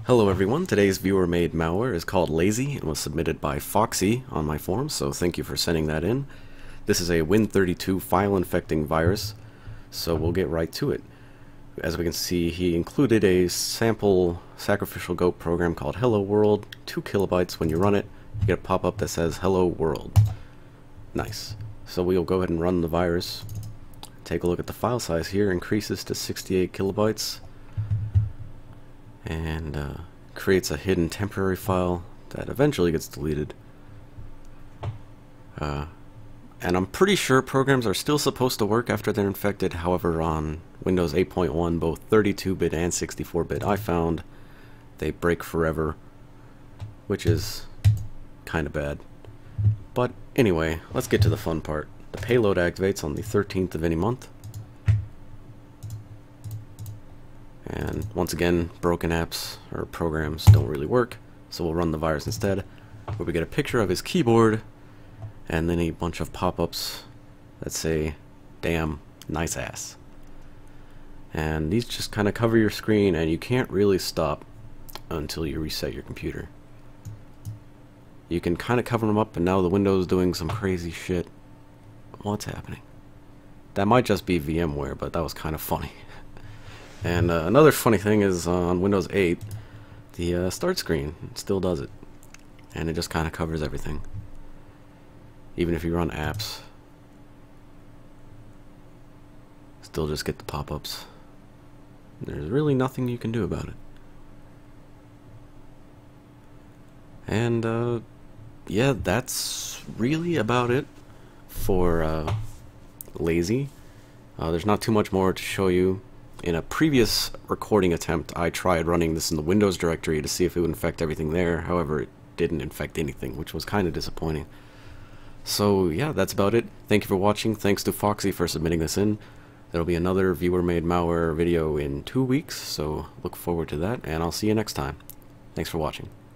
Hello everyone, today's viewer-made malware is called Lazy and was submitted by Foxxy on my forum, so thank you for sending that in. This is a Win32 file-infecting virus, so we'll get right to it. As we can see, he included a sample sacrificial goat program called Hello World, 2 kilobytes. When you run it, you get a pop-up that says Hello World. Nice. So we'll go ahead and run the virus. Take a look at the file size here, increases to 68 kilobytes. And creates a hidden temporary file that eventually gets deleted. And I'm pretty sure programs are still supposed to work after they're infected. However, on Windows 8.1, both 32-bit and 64-bit, I found they break forever, which is kind of bad. But anyway, let's get to the fun part. The payload activates on the 13th of any month. And once again, broken apps or programs don't really work, so we'll run the virus instead, where we get a picture of his keyboard and then a bunch of pop-ups that say, damn, nice ass. And these just kind of cover your screen, and you can't really stop until you reset your computer. You can kind of cover them up, and now the Window's doing some crazy shit. What's happening? That might just be VMware, but that was kind of funny. And another funny thing is on Windows 8, the start screen still does it. And it just kind of covers everything. Even if you run apps, still just get the pop-ups. There's really nothing you can do about it. And yeah, that's really about it for Lazy. There's not too much more to show you. In a previous recording attempt, I tried running this in the Windows directory to see if it would infect everything there. However, it didn't infect anything, which was kind of disappointing. So yeah, that's about it. Thank you for watching. Thanks to Foxxy for submitting this in. There'll be another viewer-made malware video in 2 weeks, so look forward to that, and I'll see you next time. Thanks for watching.